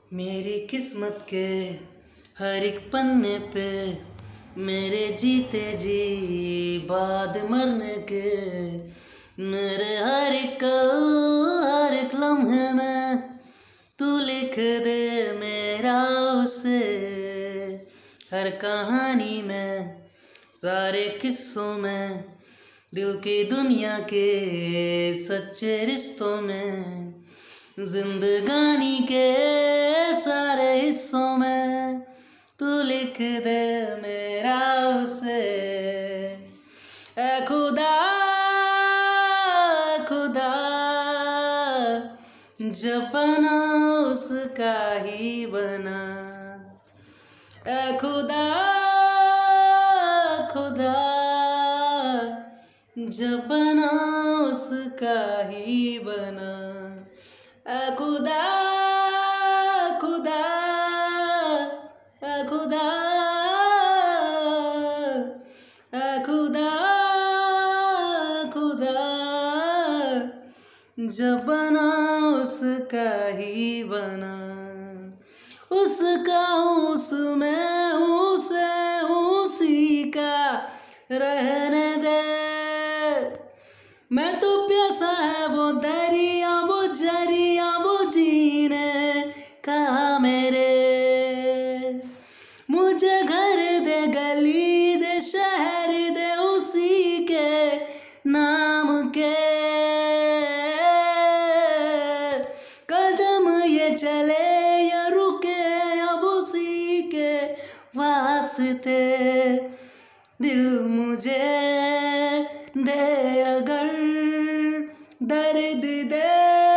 मेरी किस्मत के हर एक पन्ने पे मेरे जीते जी बाद मरने के, मेरे हर एक हर एक लम्हे में तू लिख दे मेरा उसे। हर कहानी में सारे किस्सों में दिल की दुनिया के सच्चे रिश्तों में, जिंदगानी के सारे हिस्सों में तू लिख दे मेरा उसे। ऐ खुदा खुदा जब बना उसका ही बना। ऐ खुदा खुदा जब बना उसका ही बना। ऐ खुदा खुदा ऐ खुदा ऐ खुदा खुदा जब बना उसका ही बना। उसका उसमें उसे उसी का रहने दे। मैं तो प्यासा है वो दरिया वो जरिया वो जीने का मेरे। मुझे घर दे गली दे शहर दे उसी के नाम के। कदम ये चले या रुके अब उसी के वास्ते। दिल मुझे दे अगर दर्द दे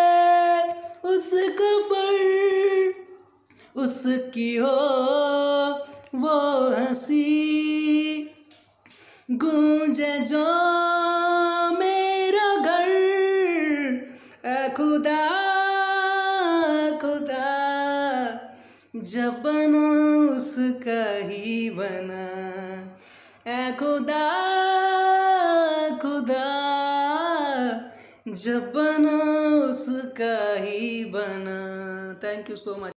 उसको पर उसकी हो वो हंसी। गूंजे जो मेरा घर। ऐ खुदा खुदा जब बना उसका ही बना। ऐ खुदा खुदा जब बना उसका ही बना। Thank you so much.